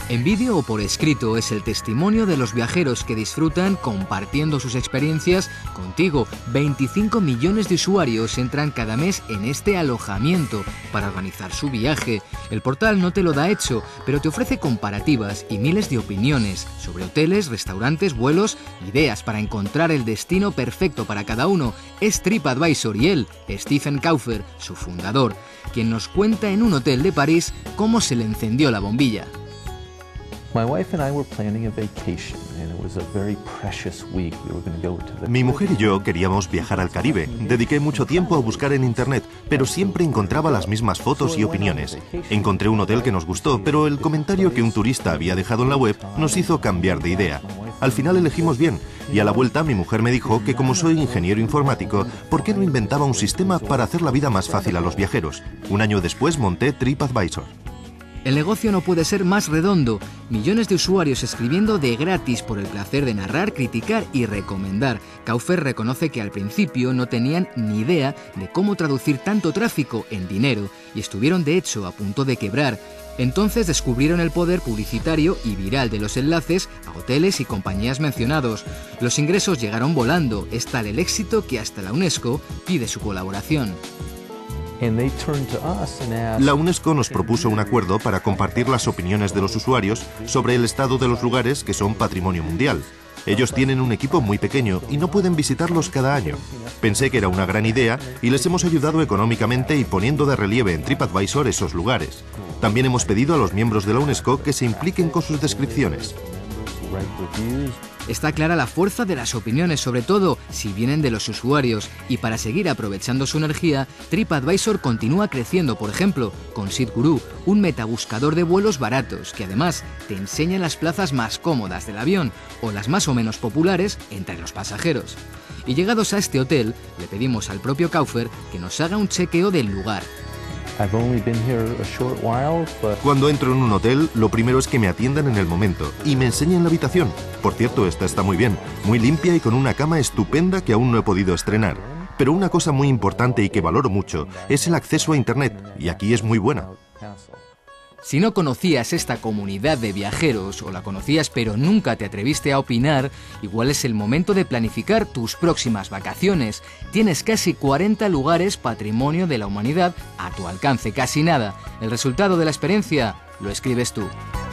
En vídeo o por escrito es el testimonio de los viajeros que disfrutan compartiendo sus experiencias contigo. 25 millones de usuarios entran cada mes en este alojamiento para organizar su viaje. El portal no te lo da hecho, pero te ofrece comparativas y miles de opiniones sobre hoteles, restaurantes, vuelos, ideas para encontrar el destino perfecto para cada uno. Es TripAdvisor y él, Stephen Kaufer, su fundador, quien nos cuenta en un hotel de París cómo se le encendió la bombilla. Mi mujer y yo queríamos viajar al Caribe. Dediqué mucho tiempo a buscar en internet, pero siempre encontraba las mismas fotos y opiniones. Encontré un hotel que nos gustó, pero el comentario que un turista había dejado en la web nos hizo cambiar de idea. Al final elegimos bien, y a la vuelta mi mujer me dijo que como soy ingeniero informático, ¿por qué no inventaba un sistema para hacer la vida más fácil a los viajeros? Un año después monté TripAdvisor. El negocio no puede ser más redondo. Millones de usuarios escribiendo de gratis por el placer de narrar, criticar y recomendar. Kaufer reconoce que al principio no tenían ni idea de cómo traducir tanto tráfico en dinero y estuvieron de hecho a punto de quebrar. Entonces descubrieron el poder publicitario y viral de los enlaces a hoteles y compañías mencionados. Los ingresos llegaron volando. Es tal el éxito que hasta la UNESCO pide su colaboración. La UNESCO nos propuso un acuerdo para compartir las opiniones de los usuarios sobre el estado de los lugares que son patrimonio mundial. Ellos tienen un equipo muy pequeño y no pueden visitarlos cada año. Pensé que era una gran idea y les hemos ayudado económicamente y poniendo de relieve en TripAdvisor esos lugares. También hemos pedido a los miembros de la UNESCO que se impliquen con sus descripciones. Está clara la fuerza de las opiniones, sobre todo si vienen de los usuarios, y para seguir aprovechando su energía, TripAdvisor continúa creciendo, por ejemplo, con SeatGuru, un metabuscador de vuelos baratos que además te enseña las plazas más cómodas del avión o las más o menos populares entre los pasajeros. Y llegados a este hotel, le pedimos al propio Kaufer que nos haga un chequeo del lugar. Cuando entro en un hotel, lo primero es que me atiendan en el momento y me enseñen la habitación. Por cierto, esta está muy bien, muy limpia y con una cama estupenda que aún no he podido estrenar. Pero una cosa muy importante y que valoro mucho es el acceso a internet, y aquí es muy buena. Si no conocías esta comunidad de viajeros o la conocías pero nunca te atreviste a opinar, igual es el momento de planificar tus próximas vacaciones. Tienes casi 40 lugares patrimonio de la humanidad a tu alcance, casi nada. El resultado de la experiencia lo escribes tú.